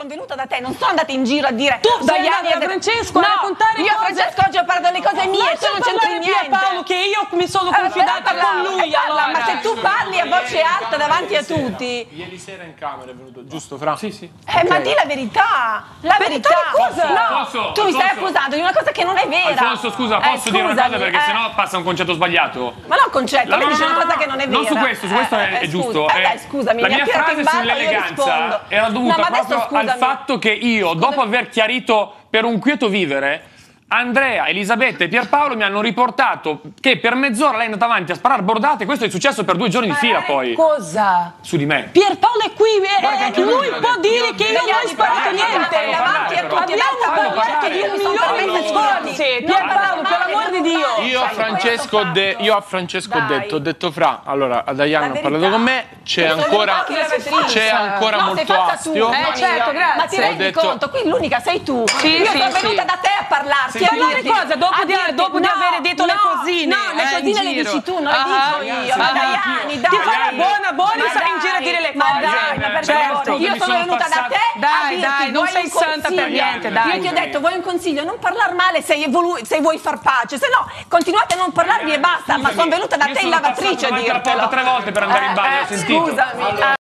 sono venuta da te, non sono andata in giro a dire tu sei andata da Francesco a raccontare io a Francesco oggi ho parlato delle cose mie, tu non c'entri niente. Paolo, che io mi sono confidata con lui, allora. Ma se tu parli a voce alta davanti a tutti. Ieri sera in camera è venuto, giusto Fra? Sì, sì. Ma di la verità, la verità. No, tu mi stai accusando di una cosa che non è vera. Alfonso, scusa, posso dire una cosa perché sennò passa un concetto sbagliato. Ma no, concetto, lei dice una cosa che non è vera. Non su questo è giusto. Dai, scusami, la mi ha mia tirato frase in ballo, io sull'eleganza rispondo. era dovuta proprio al fatto che io, dopo aver chiarito per un quieto vivere, Andrea, Elisabetta e Pierpaolo mi hanno riportato che per mezz'ora lei è andata avanti a sparare bordate. Questo è successo per 2 giorni di fila poi. Cosa? Su di me. Pierpaolo è qui, lui può dire che io non ho sparato niente. Davanti a tutti, abbiamo parlato di 1 milione di sforzi. Pierpaolo, per l'amor di Dio. Io a Francesco ho detto Fra, allora Daiana ha parlato con me, c'è ancora molto astio. Certo, grazie. Ma ti rendi conto? Qui l'unica sei tu. Io sono venuta da te a parlarti. Parlare cosa? Dopo di aver detto le cosine. No, le cosine le dici tu, non le dico io. Dai. Ti fai la buona e stai in giro a dire le cose. Certo. Io sono venuta da te a dirti, non sei santa per niente, dai. Io ti ho detto, vuoi un consiglio? Non parlare male se vuoi far pace, se no continuate a non parlarvi e basta. Ma sono venuta da te in lavatrice a dirtelo. Io sono 3 volte per andare in bagno, ho sentito. Scusami.